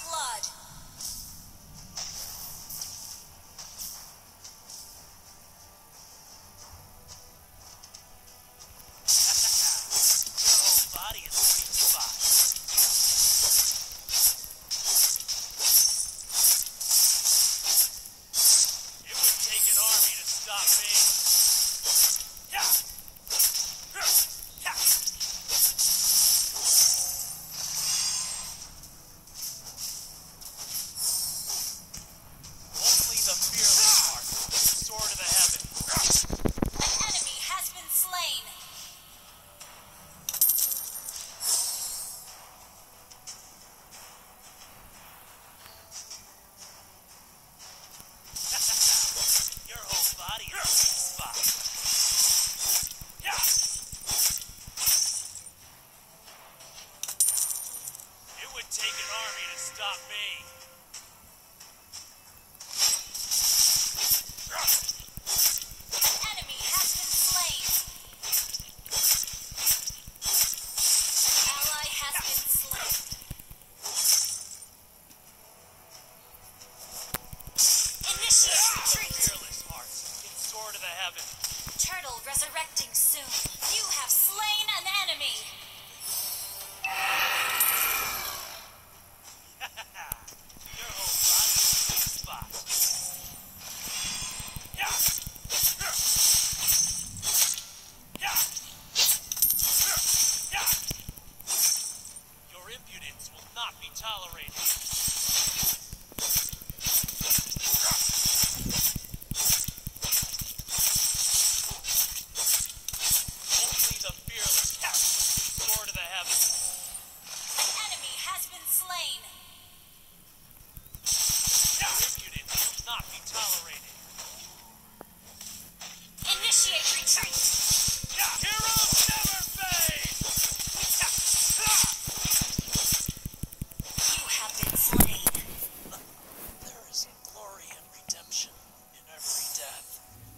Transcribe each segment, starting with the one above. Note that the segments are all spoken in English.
blood. Your whole body is a sweet spot. It would take an army to stop me. Yeah. Yeah. Only the fearless heart can soar to the heavens. An enemy has been slain. Your whole body is a sweet spot. Yeah. It would take an army to stop me. An enemy has been slain. An ally has been slain. Initiate The retreat. fearless heart can soar to the heavens. Turtle resurrecting soon. You have slain an enemy. Your whole body is a sweet spot. Yeah. Yeah. Yeah. Your impudence will not be tolerated. Only the fearless heart can soar to the heavens. An enemy has been slain. Your impudence will not be tolerated. Initiate retreat. Heroes never fade! You have been slain. There is glory and redemption in every death.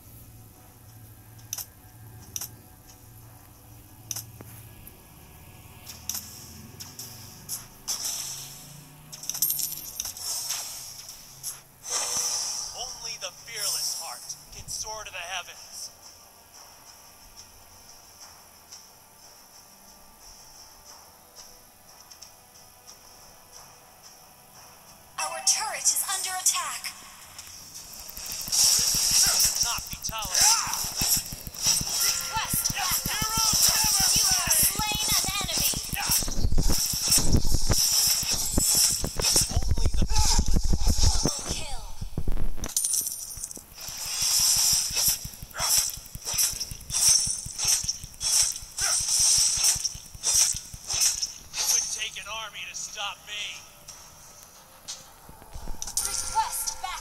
Only the fearless heart can soar to the heavens. Our turret is under attack. Not be tolerated. Request backup. Heroes never You have fade! slain an enemy. Only the fearless Double kill. It would take an army to stop me. Request backup.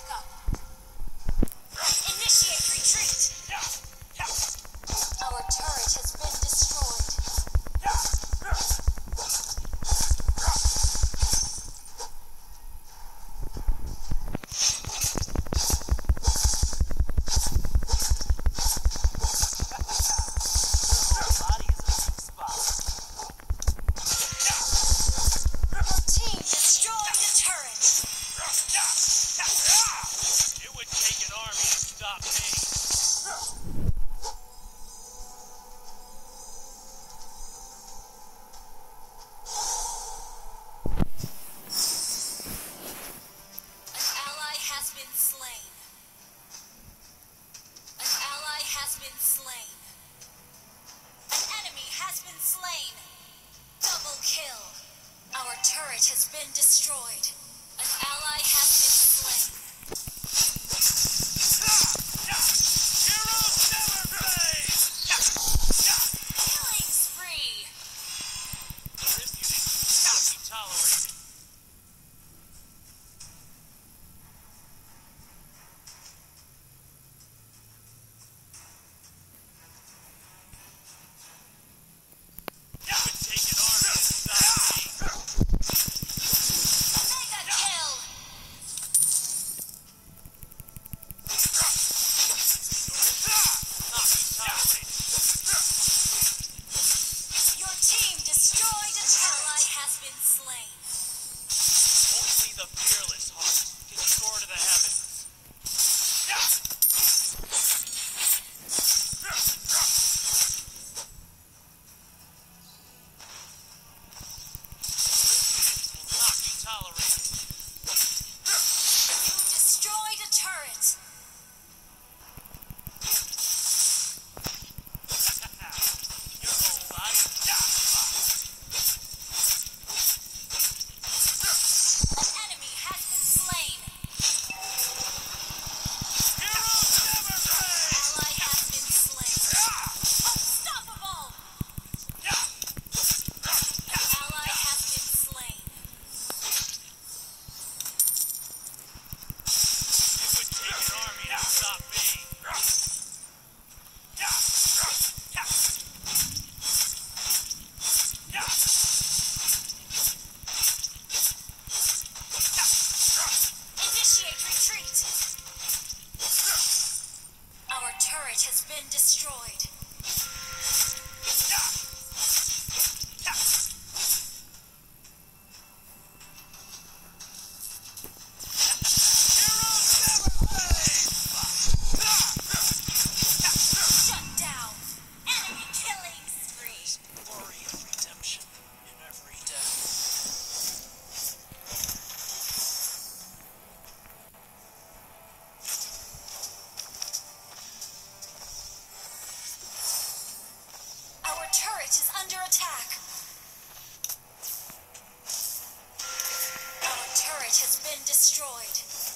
destroyed.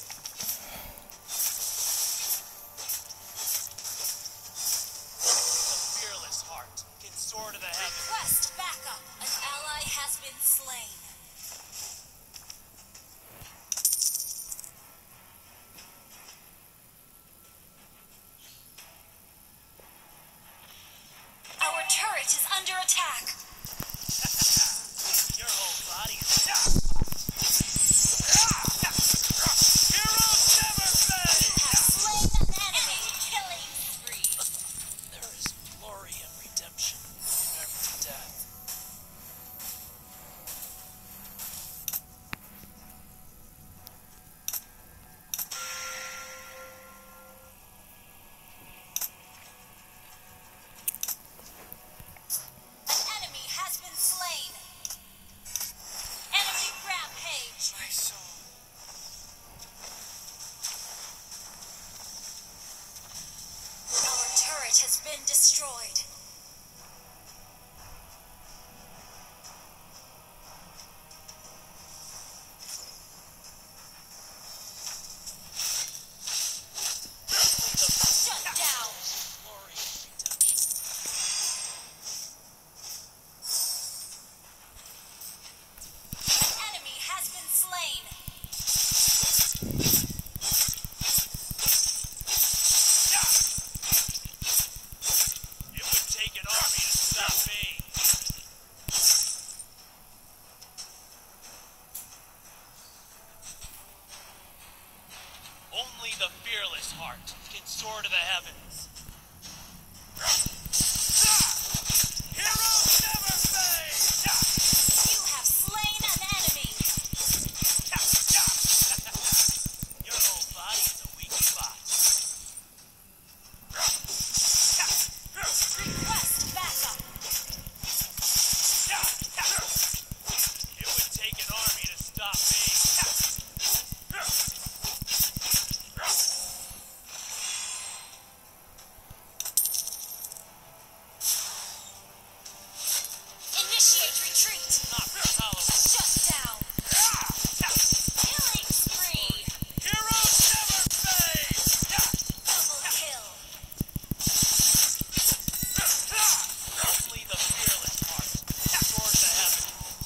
The fearless heart can soar to the heavens. Request backup. An ally has been slain. Our turret is under attack. Your whole body is Heroes never fade! You have slain an enemy. Killing spree. There is glory and redemption in every death. An enemy has been slain. Enemy rampage. My soul. Our turret has been destroyed. Shut down. Glory and redemption. An enemy has been slain. It would take an army to stop me. Only the fearless heart can soar to the heavens. Heroes never fade! You have slain an enemy. Your whole body is a weak spot. Request backup. It would take an army to stop me. Initiate retreat. Not tolerated. Shut down. Killing spree. Heroes never fade! Double kill. Only the fearless heart can soar to the heavens.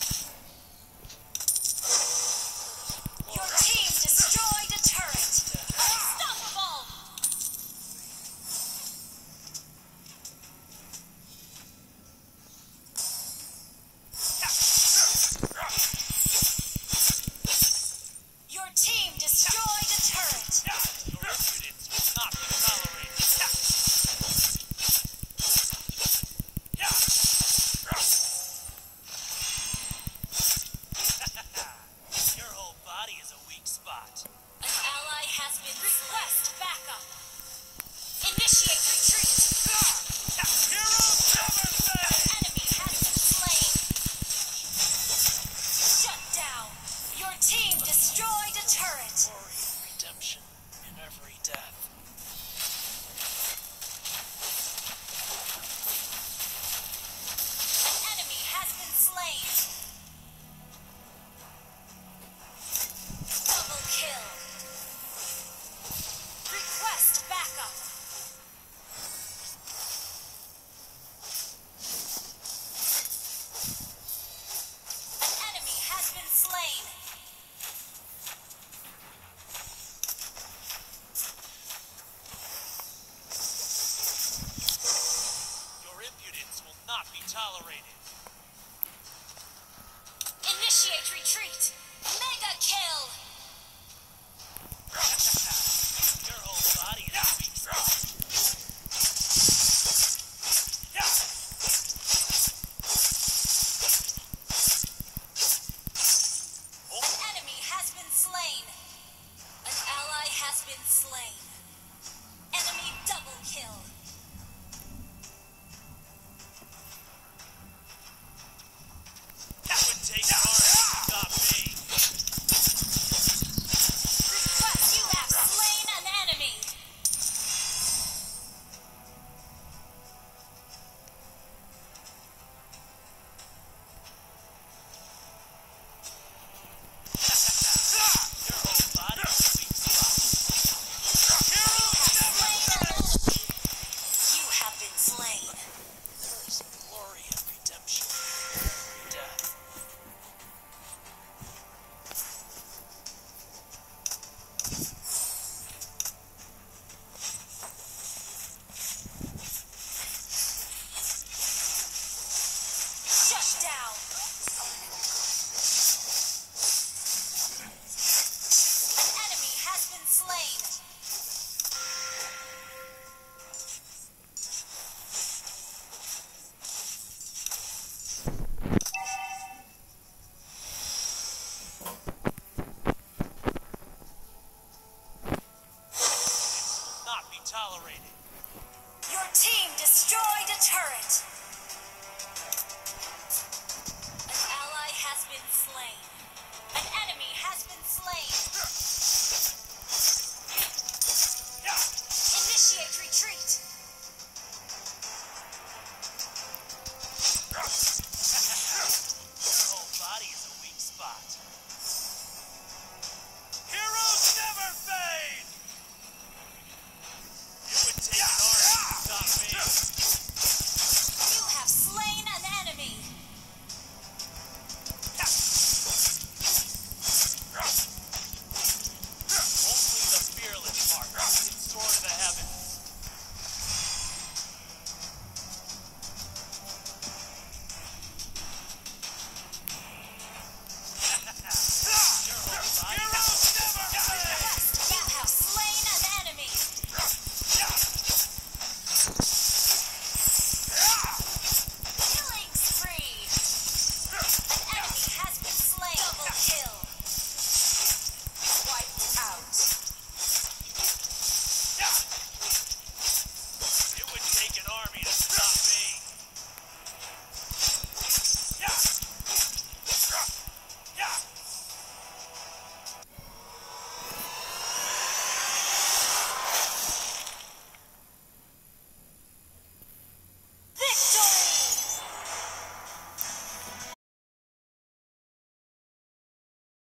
Your team destroyed a turret. Unstoppable. Your team destroyed a turret. Your impudence will not be tolerated. Your whole body is a weak spot. An ally has been request backup. Initiate retreat. Heroes never fade! Enemy has been slain. Shut down. Your team destroyed a turret. Glory and redemption in every death. An enemy has been slain. Double kill. Request backup. An enemy has been slain. Your impudence will not be tolerated. Initiate retreat. Mega kill. Your whole body is a weak spot. An enemy has been slain. An ally has been slain. Enemy double kill.